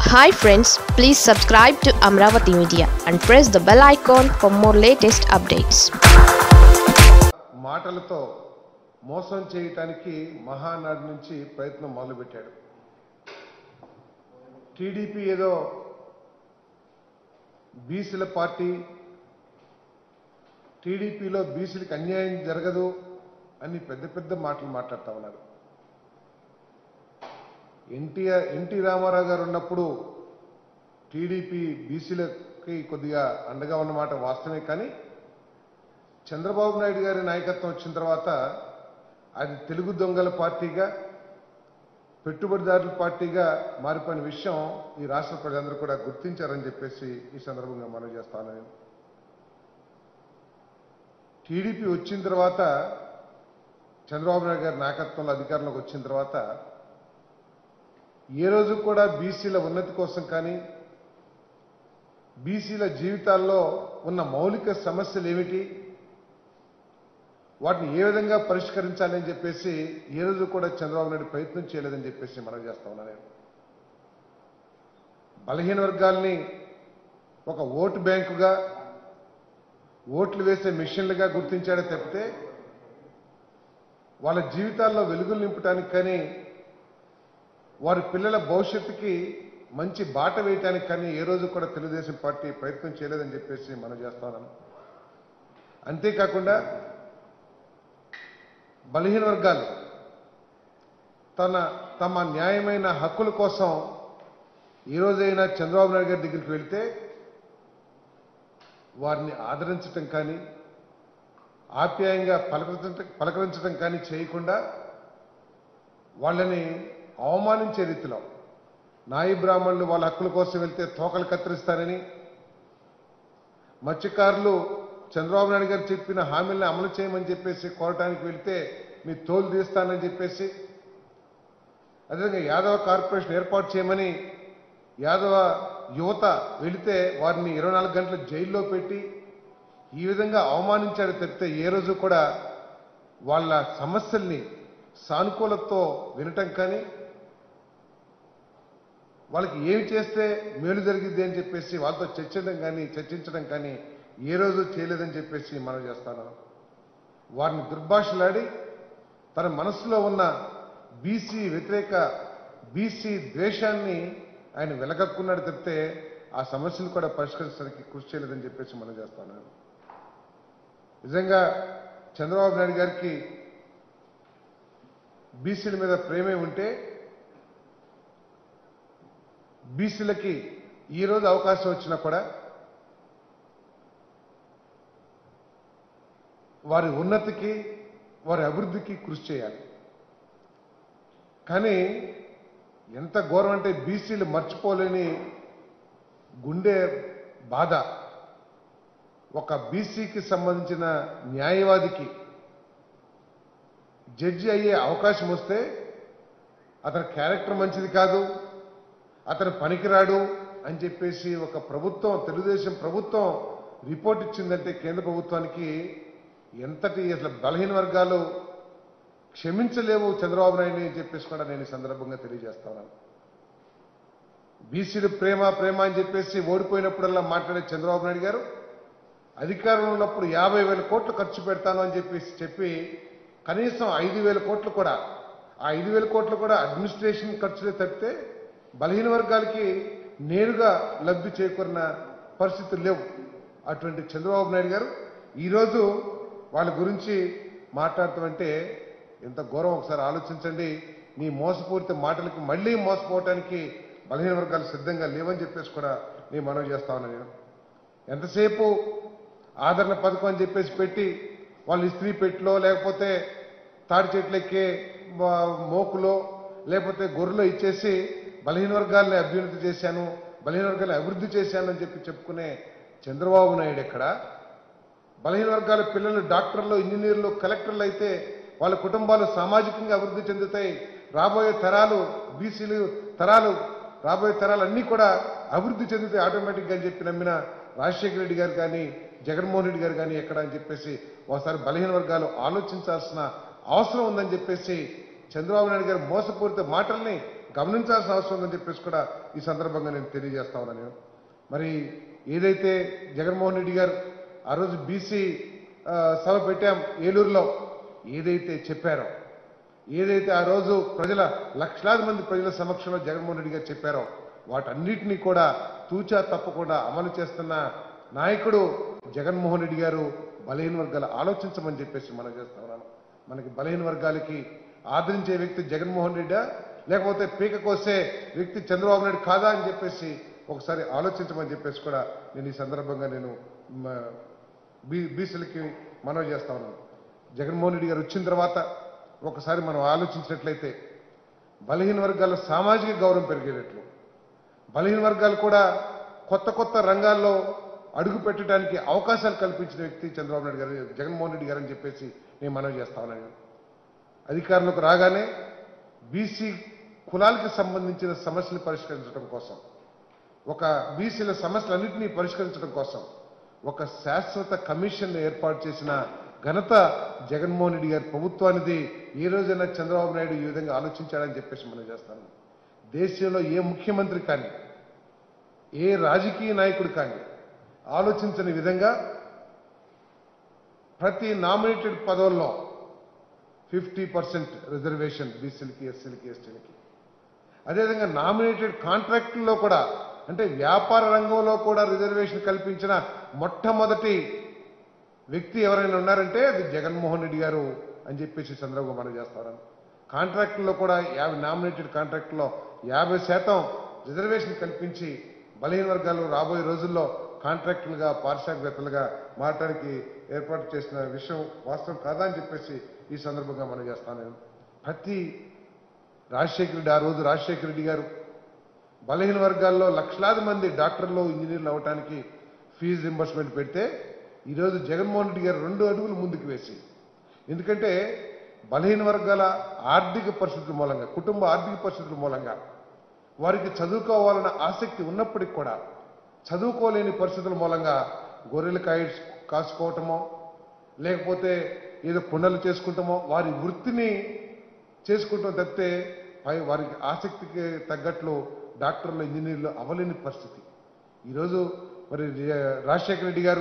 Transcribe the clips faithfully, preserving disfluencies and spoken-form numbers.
Hi friends, please subscribe to Amravati Media and press the bell icon for more latest updates. మాటలతో మోసం చేయడానికి మహానాడు నుంచి ప్రయత్నం మొదలుపెట్టాడు. టీడీపీ ఏదో బీసీల పార్టీ, టీడీపీలో బీసీలకు అన్యాయం జరగదు అని పెద్ద పెద్ద మాటలు మాట్లాడుతూ ఉన్నారు. ఎన్టీఆర్ ఎన్టీ రామారావు గారు ఉన్నప్పుడు టీడీపీ బీసీలకి కొద్దిగా అండగా ఉన్నమాట వాస్తవమే. కానీ చంద్రబాబు నాయుడు గారి నాయకత్వం వచ్చిన తర్వాత అది తెలుగు దొంగల పార్టీగా, పెట్టుబడిదారుల పార్టీగా మారిపోయిన విషయం ఈ రాష్ట్ర ప్రజలందరూ కూడా గుర్తించారని చెప్పేసి ఈ సందర్భంగా మనం చేస్తాను. నేను టీడీపీ వచ్చిన తర్వాత, చంద్రబాబు నాయుడు గారి నాయకత్వంలో అధికారంలోకి వచ్చిన తర్వాత ఏ రోజు కూడా బీసీల ఉన్నతి కోసం కానీ, బీసీల జీవితాల్లో ఉన్న మౌలిక సమస్యలు ఏమిటి, వాటిని ఏ విధంగా పరిష్కరించాలని చెప్పేసి ఏ రోజు కూడా చంద్రబాబు నాయుడు ప్రయత్నం చేయలేదని చెప్పేసి మనం చేస్తా ఉన్నాను. నేను బలహీన వర్గాల్ని ఒక ఓటు బ్యాంకుగా, ఓట్లు వేసే మిషన్లుగా గుర్తించాడే తప్పితే వాళ్ళ జీవితాల్లో వెలుగులు నింపడానికి కానీ, వారి పిల్లల భవిష్యత్తుకి మంచి బాట వేయటానికి కానీ ఏ రోజు కూడా తెలుగుదేశం పార్టీ ప్రయత్నం చేయలేదని చెప్పేసి మనం చేస్తున్నాను. అంతేకాకుండా బలహీన వర్గాలు తన తమ న్యాయమైన హక్కుల కోసం ఈ రోజైనా చంద్రబాబు నాయుడు గారి దగ్గరికి వెళ్తే వారిని ఆదరించటం కానీ, ఆప్యాయంగా పలకరించటం పలకరించడం కానీ చేయకుండా వాళ్ళని అవమానించే రీతిలో, నాయి బ్రాహ్మణులు వాళ్ళ హక్కుల కోసం వెళ్తే తోకలు కత్తిరిస్తారని, మత్స్యకారులు చంద్రబాబు నాయుడు గారు చెప్పిన హామీలను అమలు చేయమని చెప్పేసి కోరటానికి వెళ్తే మీ తోలు తీస్తానని చెప్పేసి, అదేవిధంగా యాదవ కార్పొరేషన్ ఏర్పాటు చేయమని యాదవ యువత వెళితే వారిని ఇరవై నాలుగు గంటలు జైల్లో పెట్టి ఈ విధంగా అవమానించాడు తప్పితే ఏ రోజు కూడా వాళ్ళ సమస్యల్ని సానుకూలతతో వినటం కానీ, వాళ్ళకి ఏమి చేస్తే మేలు జరిగిద్ది అని చెప్పేసి వాళ్ళతో చర్చించడం కానీ చర్చించడం కానీ ఏ రోజు చేయలేదని చెప్పేసి మనం చేస్తాను. వారిని దుర్భాషలాడి తన మనసులో ఉన్న బీసీ వ్యతిరేక, బీసీ ద్వేషాన్ని ఆయన వెలగక్కున్నాడు తప్పితే ఆ సమస్యను కూడా పరిష్కరించడానికి కృషి చేయలేదని చెప్పేసి మనం చేస్తాను. నిజంగా చంద్రబాబు నాయుడు గారికి బీసీల మీద ప్రేమే ఉంటే బీసీలకి ఈరోజు అవకాశం వచ్చినా కూడా వారి ఉన్నతికి, వారి అభివృద్ధికి కృషి చేయాలి. కానీ ఎంత ఘోరం అంటే బీసీలు మర్చిపోలేని గుండె బాధ. ఒక బీసీకి సంబంధించిన న్యాయవాదికి జడ్జి అయ్యే అవకాశం వస్తే అతని క్యారెక్టర్ మంచిది కాదు, అతను పనికిరాడు అని చెప్పేసి ఒక ప్రభుత్వం, తెలుగుదేశం ప్రభుత్వం రిపోర్ట్ ఇచ్చిందంటే కేంద్ర ప్రభుత్వానికి ఎంతటి అసలు బలహీన వర్గాలు క్షమించలేవు చంద్రబాబు నాయుడు అని చెప్పేసి కూడా నేను ఈ సందర్భంగా తెలియజేస్తాను. బీసీలు ప్రేమ ప్రేమ అని చెప్పేసి ఓడిపోయినప్పుడల్లా మాట్లాడే చంద్రబాబు నాయుడు గారు అధికారంలో ఉన్నప్పుడు యాభై వేల కోట్లు ఖర్చు పెడతాను అని చెప్పేసి చెప్పి కనీసం ఐదు వేల కోట్లు కూడా, ఆ ఐదు వేల కోట్లు కూడా అడ్మినిస్ట్రేషన్ ఖర్చులే తప్పితే బలహీన వర్గాలకి నేరుగా లబ్ధి చేకూరిన పరిస్థితులు లేవు. అటువంటి చంద్రబాబు నాయుడు గారు ఈరోజు వాళ్ళ గురించి మాట్లాడతామంటే ఎంత ఘోరం ఒకసారి ఆలోచించండి. నీ మోసపూరిత మాటలకి మళ్లీ మోసపోవటానికి బలహీన వర్గాలు సిద్ధంగా లేవని చెప్పేసి కూడా నేను మనవి చేస్తా ఉన్నాను. నేను ఎంతసేపు ఆదరణ పథకం అని చెప్పేసి పెట్టి వాళ్ళు ఇస్త్రీ పెట్టిలో, లేకపోతే తాడి చెట్లెక్కే మోకులో, లేకపోతే గొర్రెలో ఇచ్చేసి బలహీన వర్గాల్ని అభ్యున్నతి చేశాను, బలహీన వర్గాల్ని అభివృద్ధి చేశాను అని చెప్పి చెప్పుకునే చంద్రబాబు నాయుడు ఎక్కడ? బలహీన వర్గాల పిల్లలు డాక్టర్లు, ఇంజనీర్లు, కలెక్టర్లు అయితే వాళ్ళ కుటుంబాలు సామాజికంగా అభివృద్ధి చెందుతాయి. రాబోయే తరాలు, బీసీలు తరాలు, రాబోయే తరాలు అన్నీ కూడా అభివృద్ధి చెందుతాయి ఆటోమేటిక్గా అని చెప్పి నమ్మిన రాజశేఖర రెడ్డి గారు కానీ, జగన్మోహన్ రెడ్డి గారు కానీ ఎక్కడ అని చెప్పేసి ఒకసారి బలహీన వర్గాలు ఆలోచించాల్సిన అవసరం ఉందని చెప్పేసి చంద్రబాబు నాయుడు గారు మోసపూరిత మాటల్ని గమనించాల్సిన అవసరం ఉందని చెప్పేసి కూడా ఈ సందర్భంగా నేను తెలియజేస్తా ఉన్నాను నేను. మరి ఏదైతే జగన్మోహన్ రెడ్డి గారు ఆ రోజు బీసీ సభ పెట్టాం ఏలూరులో, ఏదైతే చెప్పారో, ఏదైతే ఆ రోజు ప్రజల లక్షలాది మంది ప్రజల సమక్షంలో జగన్మోహన్ రెడ్డి గారు చెప్పారో వాటన్నిటినీ కూడా తూచా తప్పకుండా అమలు చేస్తున్న నాయకుడు జగన్మోహన్ రెడ్డి గారు. బలహీన వర్గాలు ఆలోచించమని చెప్పేసి మనం చేస్తా ఉన్నాను. మనకి బలహీన వర్గాలకి ఆదరించే వ్యక్తి జగన్మోహన్ రెడ్డా, లేకపోతే పీక కోసే వ్యక్తి చంద్రబాబు నాయుడు కాదా అని చెప్పేసి ఒకసారి ఆలోచించమని చెప్పేసి కూడా నేను ఈ సందర్భంగా నేను బీ బీసీలకి మనవి చేస్తా ఉన్నాను. జగన్మోహన్ రెడ్డి గారు వచ్చిన తర్వాత ఒకసారి మనం ఆలోచించినట్లయితే బలహీన వర్గాల సామాజిక గౌరవం పెరిగేటట్లు, బలహీన వర్గాలు కూడా కొత్త కొత్త రంగాల్లో అడుగు పెట్టడానికి అవకాశాలు కల్పించిన వ్యక్తి చంద్రబాబు నాయుడు గారు, జగన్మోహన్ రెడ్డి గారు అని చెప్పేసి నేను మనవి చేస్తా ఉన్నాను. అధికారంలోకి రాగానే బీసీ కులాలకు సంబంధించిన సమస్యలు పరిష్కరించడం కోసం, ఒక బీసీల సమస్యలన్నింటినీ పరిష్కరించడం కోసం ఒక శాశ్వత కమిషన్ ఏర్పాటు చేసిన ఘనత జగన్మోహన్ రెడ్డి గారి ప్రభుత్వానిది. ఏ రోజైనా చంద్రబాబు నాయుడు ఈ విధంగా ఆలోచించాడని చెప్పేసి మనం చేస్తాను. దేశంలో ఏ ముఖ్యమంత్రి కానీ, ఏ రాజకీయ నాయకుడు కానీ ఆలోచించని విధంగా ప్రతి నామినేటెడ్ పదవుల్లో ఫిఫ్టీ పర్సెంట్ రిజర్వేషన్ బీసీలకి, ఎస్సీలకి, ఎస్టీలకి. అదేవిధంగా నామినేటెడ్ కాంట్రాక్టుల్లో కూడా, అంటే వ్యాపార రంగంలో కూడా రిజర్వేషన్ కల్పించిన మొట్టమొదటి వ్యక్తి ఎవరైనా ఉన్నారంటే అది జగన్మోహన్ రెడ్డి గారు అని చెప్పేసి సందర్భంగా మనం చేస్తాం. కాంట్రాక్టుల్లో కూడా యాభై నామినేటెడ్ కాంట్రాక్టుల్లో యాభై శాతం రిజర్వేషన్ కల్పించి బలహీన వర్గాలు రాబోయే రోజుల్లో కాంట్రాక్టులుగా, పారిశ్రామికవేత్తలుగా మారడానికి ఏర్పాటు చేసిన విషయం వాస్తవం కాదా అని చెప్పేసి ఈ సందర్భంగా మనం చేస్తాను. ప్రతి రాజశేఖర రెడ్డి ఆ రోజు రాజశేఖర రెడ్డి గారు బలహీన వర్గాల్లో లక్షలాది మంది డాక్టర్లు, ఇంజనీర్లు అవడానికి ఫీజు రింబర్స్మెంట్ పెడితే ఈరోజు జగన్మోహన్ రెడ్డి గారు రెండు అడుగులు ముందుకు వేసి, ఎందుకంటే బలహీన వర్గాల ఆర్థిక పరిస్థితుల మూలంగా, కుటుంబ ఆర్థిక పరిస్థితుల మూలంగా వారికి చదువుకోవాలన్న ఆసక్తి ఉన్నప్పటికీ కూడా చదువుకోలేని పరిస్థితుల మూలంగా గొర్రెలు కాయ కాసుకోవటమో, లేకపోతే ఏదో కుండలు చేసుకుంటామో వారి వృత్తిని చేసుకుంటాం తప్పితే పై వారికి ఆసక్తికి తగ్గట్లు డాక్టర్లు, ఇంజనీర్లు అవ్వలేని పరిస్థితి. ఈరోజు మరి రాజశేఖర రెడ్డి గారు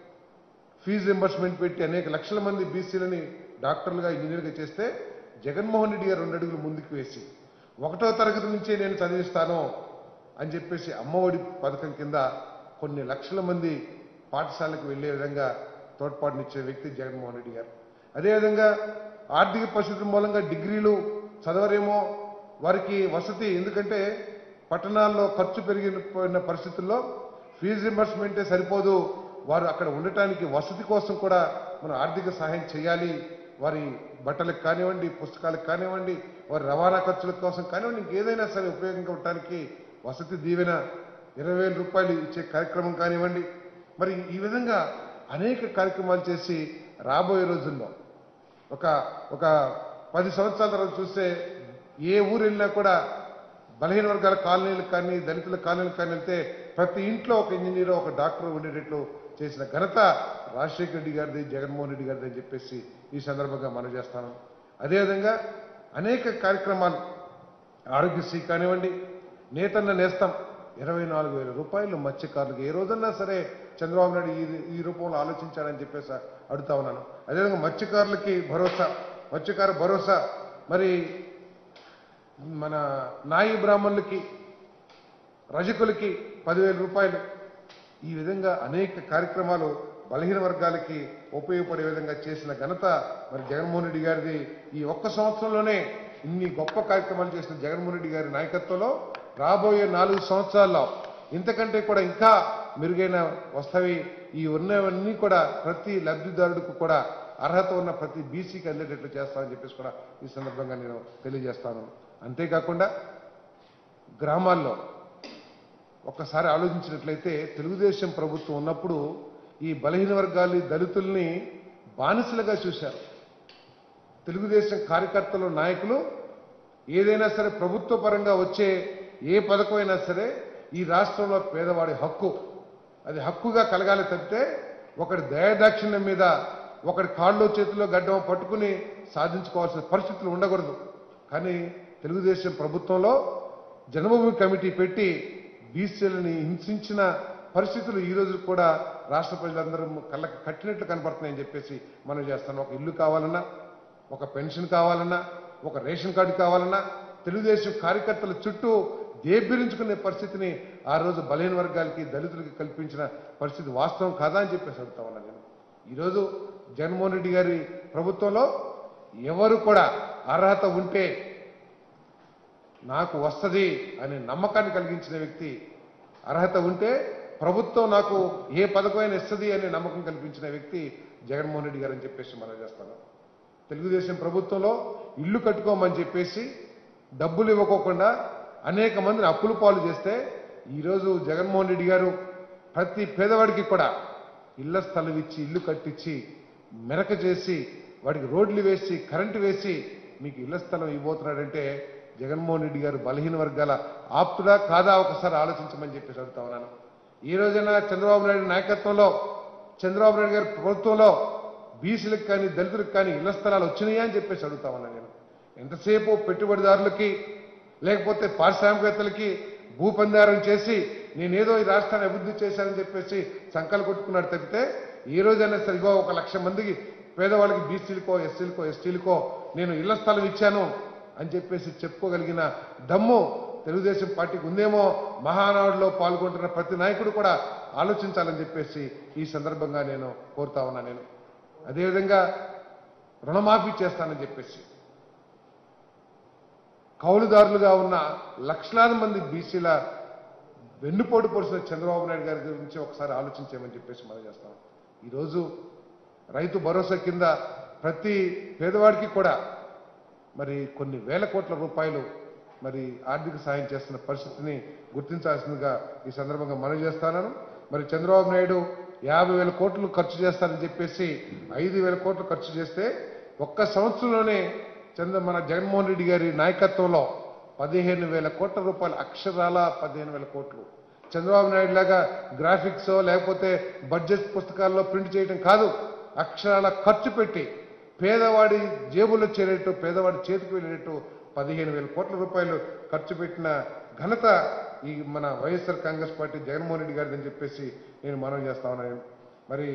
ఫీజు రింబర్స్మెంట్ పెట్టి అనేక లక్షల మంది బీసీలని డాక్టర్లుగా, ఇంజనీర్గా చేస్తే జగన్మోహన్ రెడ్డి గారు రెండు అడుగులు ముందుకు వేసి ఒకటో తరగతి నుంచే నేను చదివిస్తాను అని చెప్పేసి అమ్మఒడి పథకం కింద కొన్ని లక్షల మంది పాఠశాలకు వెళ్లే విధంగా తోడ్పాటునిచ్చే వ్యక్తి జగన్మోహన్ రెడ్డి గారు. అదేవిధంగా ఆర్థిక పరిస్థితుల మూలంగా డిగ్రీలు చదవరేమో, వారికి వసతి, ఎందుకంటే పట్టణాల్లో ఖర్చు పెరిగిపోయిన పరిస్థితుల్లో ఫీజు రింబర్స్మెంటే సరిపోదు, వారు అక్కడ ఉండటానికి వసతి కోసం కూడా మనం ఆర్థిక సహాయం చేయాలి. వారి బట్టలకు కానివ్వండి, పుస్తకాలకు కానివ్వండి, వారి రవాణా ఖర్చుల కోసం కానివ్వండి, ఇంకేదైనా సరే ఉపయోగంగా ఉండటానికి వసతి దీవెన ఇరవై వేల రూపాయలు ఇచ్చే కార్యక్రమం కానివ్వండి. మరి ఈ విధంగా అనేక కార్యక్రమాలు చేసి రాబోయే రోజుల్లో ఒక ఒక పది సంవత్సరాల తర్వాత చూస్తే ఏ ఊరు వెళ్ళినా కూడా బలహీన వర్గాల కాలనీలకు కానీ, దళితుల కాలనీలకు కానీ వెళ్తే ప్రతి ఇంట్లో ఒక ఇంజనీర్, ఒక డాక్టర్ ఉండేటట్లు చేసిన ఘనత రాజశేఖర రెడ్డి గారిది, జగన్మోహన్ రెడ్డి గారిది అని చెప్పేసి ఈ సందర్భంగా మనం చేస్తాను. అదేవిధంగా అనేక కార్యక్రమాలు, ఆరోగ్యశ్రీ కానివ్వండి, నేతన్న నేస్తం ఇరవై నాలుగు వేల రూపాయలు మత్స్యకారులకు ఏ రోజన్నా సరే చంద్రబాబు నాయుడు ఈ ఈ రూపంలో ఆలోచించాడని చెప్పేసి అడుగుతా ఉన్నాను. అదేవిధంగా మత్స్యకారులకి భరోసా, మత్స్యకార భరోసా, మరి మన నాయి బ్రాహ్మణులకి, రజకులకి పదివేల రూపాయలు, ఈ విధంగా అనేక కార్యక్రమాలు బలహీన వర్గాలకి ఉపయోగపడే విధంగా చేసిన ఘనత మరి జగన్మోహన్ రెడ్డి గారిది. ఈ ఒక్క సంవత్సరంలోనే ఇన్ని గొప్ప కార్యక్రమాలు చేసిన జగన్మోహన్ రెడ్డి గారి నాయకత్వంలో రాబోయే నాలుగు సంవత్సరాల్లో ఇంతకంటే కూడా ఇంకా మెరుగైన వస్తవి. ఈ ఉన్నవన్నీ కూడా ప్రతి లబ్ధిదారుడికి కూడా అర్హత ఉన్న ప్రతి బీసీకి అందేటట్లు చేస్తామని చెప్పేసి కూడా ఈ సందర్భంగా నేను తెలియజేస్తాను. అంతేకాకుండా గ్రామాల్లో ఒక్కసారి ఆలోచించినట్లయితే తెలుగుదేశం ప్రభుత్వం ఉన్నప్పుడు ఈ బలహీన వర్గాలు, దళితుల్ని బానిసలుగా చూశారు. తెలుగుదేశం కార్యకర్తలు, నాయకులు ఏదైనా సరే ప్రభుత్వ పరంగా వచ్చే ఏ పథకమైనా సరే ఈ రాష్ట్రంలో పేదవాడి హక్కు, అది హక్కుగా కలగాలి తప్పితే ఒకటి దయాదాక్షిణ్యం మీద, ఒకటి కాళ్ళు చేతిలో గడ్డం పట్టుకుని సాధించుకోవాల్సిన పరిస్థితులు ఉండకూడదు. కానీ తెలుగుదేశం ప్రభుత్వంలో జన్మభూమి కమిటీ పెట్టి బీసీలని హింసించిన పరిస్థితులు ఈ రోజు కూడా రాష్ట్ర ప్రజలందరూ కళ్ళకి కట్టినట్లు కనపడుతున్నాయని చెప్పేసి మనం చేస్తాం. ఒక ఇల్లు కావాలన్నా, ఒక పెన్షన్ కావాలన్నా, ఒక రేషన్ కార్డు కావాలన్నా తెలుగుదేశం కార్యకర్తల చుట్టూ దేబ్బిరించుకునే పరిస్థితిని ఆ రోజు బలహీన వర్గాలకి, దళితులకి కల్పించిన పరిస్థితి వాస్తవం కాదా అని చెప్పేసి అడుగుతా ఉన్నాను నేను. ఈరోజు జగన్మోహన్ రెడ్డి గారి ప్రభుత్వంలో ఎవరు కూడా అర్హత ఉంటే నాకు వస్తుంది అనే నమ్మకాన్ని కలిగించిన వ్యక్తి, అర్హత ఉంటే ప్రభుత్వం నాకు ఏ పథకమైనా ఇస్తుంది అనే నమ్మకం కల్పించిన వ్యక్తి జగన్మోహన్ రెడ్డి గారు అని చెప్పేసి మనం చేస్తాను. తెలుగుదేశం ప్రభుత్వంలో ఇల్లు కట్టుకోమని చెప్పేసి డబ్బులు ఇవ్వకోకుండా అనేక మందిని అప్పుల పాలు చేస్తే ఈరోజు జగన్మోహన్ రెడ్డి గారు ప్రతి పేదవాడికి కూడా ఇళ్ల స్థలం ఇచ్చి, ఇల్లు కట్టించి, మెరక చేసి, వాడికి రోడ్లు వేసి, కరెంటు వేసి మీకు ఇళ్ల స్థలం ఇవ్వబోతున్నాడంటే జగన్మోహన్ రెడ్డి గారు బలహీన వర్గాల ఆప్తుడా కాదా ఒకసారి ఆలోచించమని చెప్పేసి అడుగుతా ఉన్నాను. ఈ రోజైనా చంద్రబాబు నాయుడు నాయకత్వంలో, చంద్రబాబు నాయుడు గారి ప్రభుత్వంలో బీసీలకు కానీ దళితులకు కానీ ఇళ్ల స్థలాలు వచ్చినాయా అని చెప్పేసి అడుగుతా ఉన్నాను నేను. ఎంతసేపు పెట్టుబడిదారులకి లేకపోతే పారిశ్రామికవేత్తలకి భూపందారం చేసి నేనేదో ఈ రాష్ట్రాన్ని అభివృద్ధి చేశానని చెప్పేసి సంకలు కొట్టుకున్నాడు తప్పితే ఈ రోజైనా సరిగా ఒక లక్ష మందికి పేదవాళ్ళకి బీసీలకో, ఎస్సీలకో, ఎస్టీలకో నేను ఇళ్ల స్థలం ఇచ్చాను అని చెప్పేసి చెప్పుకోగలిగిన దమ్ము తెలుగుదేశం పార్టీకి ఉందేమో మహానాడులో పాల్గొంటున్న ప్రతి నాయకుడు కూడా ఆలోచించాలని చెప్పేసి ఈ సందర్భంగా నేను కోరుతా ఉన్నా. నేను అదేవిధంగా రుణమాఫీ చేస్తానని చెప్పేసి కౌలుదారులుగా ఉన్న లక్షలాది మంది బీసీల వెన్నుపోటు పొడిచిన చంద్రబాబు నాయుడు గారి గురించి ఒకసారి ఆలోచించేమని చెప్పేసి మనం చేస్తాం. ఈరోజు రైతు భరోసా కింద ప్రతి పేదవాడికి కూడా మరి కొన్ని వేల కోట్ల రూపాయలు మరి ఆర్థిక సాయం చేస్తున్న పరిస్థితిని గుర్తించాల్సిందిగా ఈ సందర్భంగా మనవి చేస్తాను. మరి చంద్రబాబు నాయుడు యాభై వేల కోట్లు ఖర్చు చేస్తారని చెప్పేసి ఐదు వేల కోట్లు ఖర్చు చేస్తే ఒక్క సంవత్సరంలోనే చంద్ర మన జగన్మోహన్ రెడ్డి గారి నాయకత్వంలో పదిహేను వేల కోట్ల రూపాయలు, అక్షరాల పదిహేను వేల కోట్లు. చంద్రబాబు నాయుడు లాగా గ్రాఫిక్స్ లేకపోతే బడ్జెట్ పుస్తకాల్లో ప్రింట్ చేయడం కాదు, అక్షరాల ఖర్చు పెట్టి పేదవాడి జేబుల్లో చేరేట్టు, పేదవాడి చేతికి వెళ్ళేట్టు పదిహేను వేల కోట్ల రూపాయలు ఖర్చు పెట్టిన ఘనత ఈ మన వైఎస్ఆర్ కాంగ్రెస్ పార్టీ జగన్మోహన్ రెడ్డి గారిని చెప్పేసి నేను మనవి చేస్తా ఉన్నాను. మరి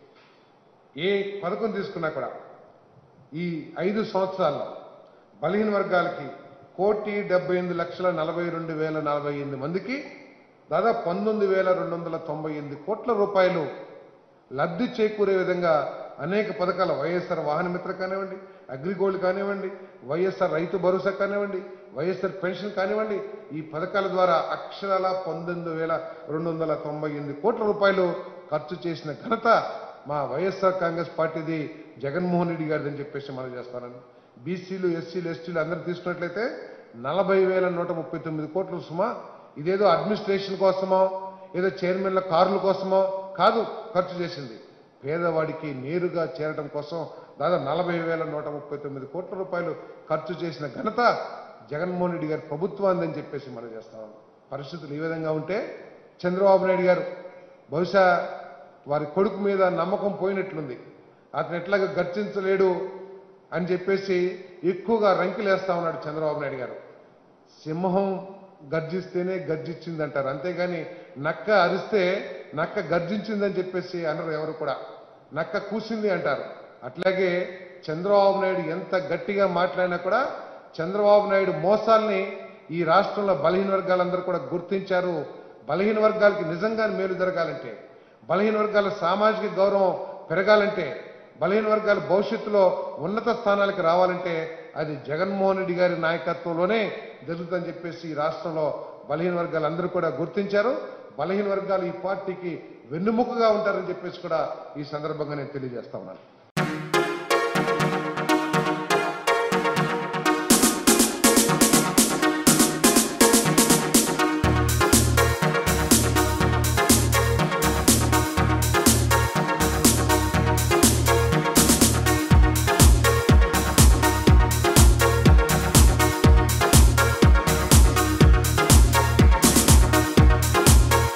ఏ పథకం తీసుకున్నా కూడా ఈ ఐదు సంవత్సరాల్లో బలహీన వర్గాలకి కోటి డెబ్బై ఎనిమిది లక్షల నలభై రెండు వేల నలభై ఎనిమిది మందికి దాదాపు పంతొమ్మిది వేల రెండు వందల తొంభై ఎనిమిది కోట్ల రూపాయలు లబ్ధి చేకూరే విధంగా అనేక పథకాలు, వైఎస్ఆర్ వాహన మిత్ర కానివ్వండి, అగ్రిగోల్డ్ కానివ్వండి, వైఎస్ఆర్ రైతు భరోసా కానివ్వండి, వైఎస్ఆర్ పెన్షన్ కానివ్వండి, ఈ పథకాల ద్వారా అక్షరాల పంతొమ్మిది వేల రెండు వందల తొంభై ఎనిమిది కోట్ల రూపాయలు ఖర్చు చేసిన ఘనత మా వైఎస్ఆర్ కాంగ్రెస్ పార్టీది, జగన్మోహన్ రెడ్డి గారిని చెప్పేసి మనం చేస్తానని. బీసీలు, ఎస్సీలు, ఎస్టీలు అందరూ తీసుకున్నట్లయితే నలభై వేల నూట ముప్పై తొమ్మిది కోట్ల సుమా. ఇదేదో అడ్మినిస్ట్రేషన్ కోసమో ఏదో చైర్మన్ల కార్ల కోసమో కాదు ఖర్చు చేసింది, పేదవాడికి నేరుగా చేరడం కోసం దాదాపు నలభై వేల నూట ముప్పై తొమ్మిది కోట్ల రూపాయలు ఖర్చు చేసిన ఘనత జగన్మోహన్ రెడ్డి గారి ప్రభుత్వాన్ని అని చెప్పేసి మనం చేస్తాం. పరిస్థితులు ఈ విధంగా ఉంటే చంద్రబాబు నాయుడు గారు బహుశా వారి కొడుకు మీద నమ్మకం పోయినట్లుంది. అతను ఎట్లాగా గర్జించలేడు అని చెప్పేసి ఎక్కువగా రంకిలేస్తా ఉన్నాడు చంద్రబాబు నాయుడు గారు. సింహం గర్జిస్తేనే గర్జించింది అంటారు, అంతేగాని నక్క అరిస్తే నక్క గర్జించిందని చెప్పేసి అనరు ఎవరు కూడా, నక్క కూసింది అంటారు. అట్లాగే చంద్రబాబు నాయుడు ఎంత గట్టిగా మాట్లాడినా కూడా చంద్రబాబు నాయుడు మోసాల్ని ఈ రాష్ట్రంలో బలహీన వర్గాలందరూ కూడా గుర్తించారు. బలహీన వర్గాలకి నిజంగా మేలు జరగాలంటే, బలహీన వర్గాల సామాజిక గౌరవం పెరగాలంటే, బలహీన వర్గాల భవిష్యత్తులో ఉన్నత స్థానాలకు రావాలంటే అది జగన్మోహన్ రెడ్డి గారి నాయకత్వంలోనే జరుగుతుందని చెప్పేసి ఈ రాష్ట్రంలో బలహీన వర్గాలందరూ కూడా గుర్తించారు. బలహీన వర్గాలు ఈ పార్టీకి వెన్నుముకగా ఉంటారని చెప్పేసి కూడా ఈ సందర్భంగా నేను తెలియజేస్తా ఉన్నాను.